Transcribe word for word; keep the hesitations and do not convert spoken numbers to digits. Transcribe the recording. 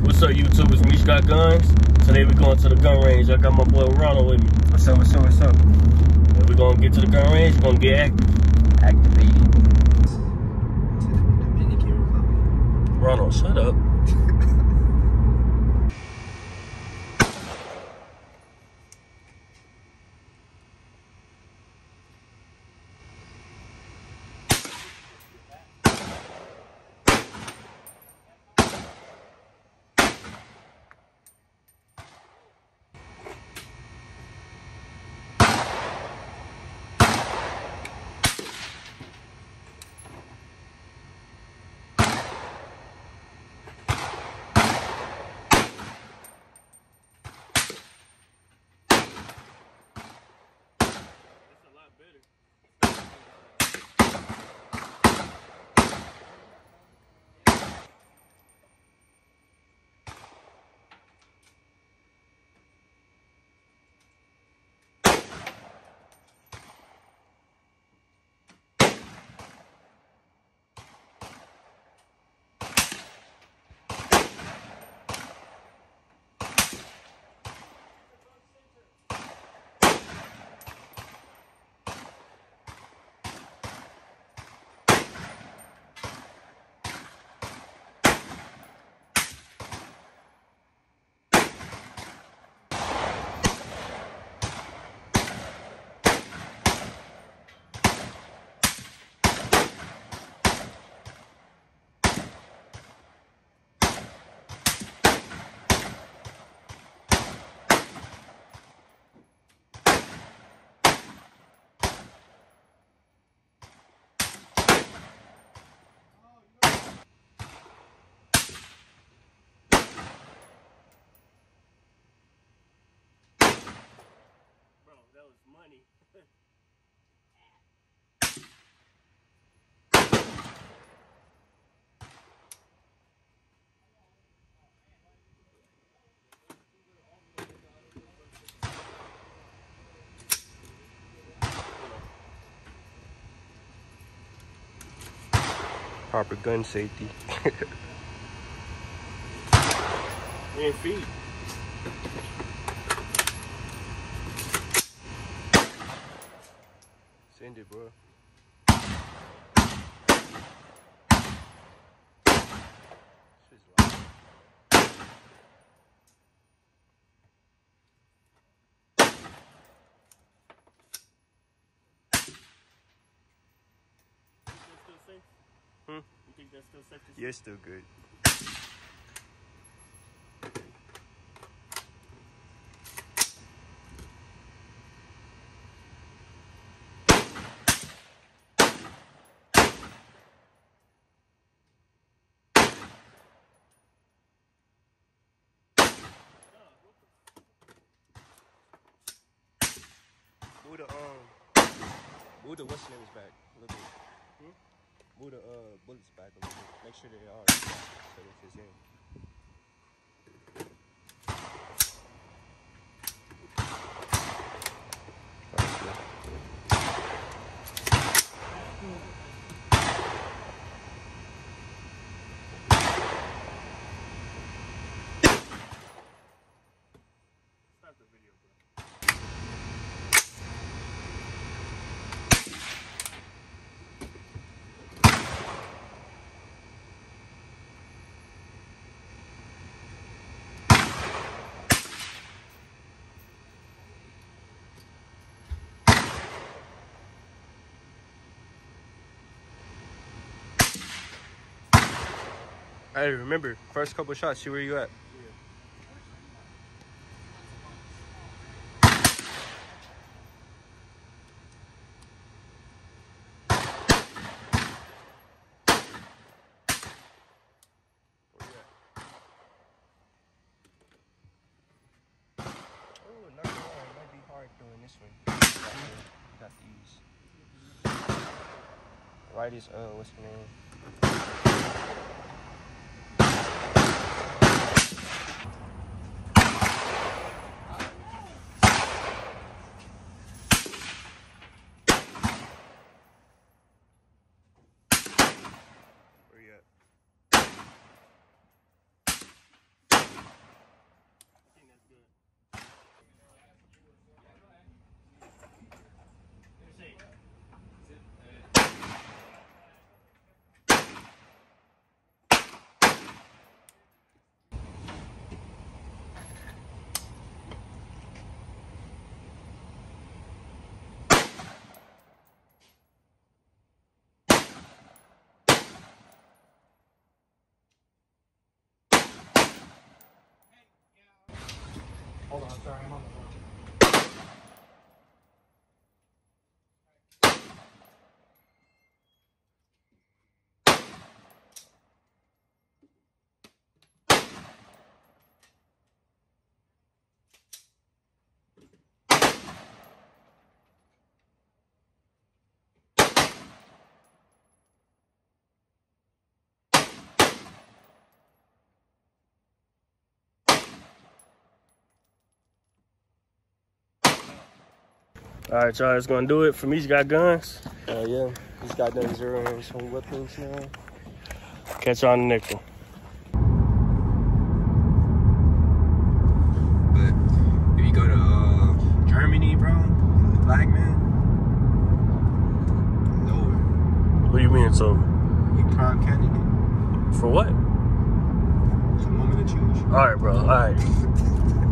What's up, YouTubers? Meech got guns. Today we going to the gun range. I got my boy Ronald with me. What's up, what's up, what's up? And we gonna get to the gun range. We're gonna get active. Activated. To the Dominican Republic. Ronald, shut up. That was money. Proper gun safety. And feet. Send it, bro. Shit's loud. Hmm? You think that's still safe to Yeah, it's still good. Move the um, move the what's the name's back a little bit. Hmm? Move the uh bullets back a little bit. Make sure they are so if it's in. That's good. Stop the video, bro. Hey, remember, first couple shots, see where you at. Oh, not gonna lie, it might be hard doing this one. Got these. Right is, uh, what's the name? Where you at? Hold on, sorry, I'm on the phone. All right, y'all, it's gonna do it for me. You got guns. Uh, yeah, he's got them zero range home weapons now. Catch y'all on the next one. But if you go to uh, Germany, bro, black man, nowhere. What do you mean it's over? You prime candidate. For what? It's a moment to choose. All right, bro. All right.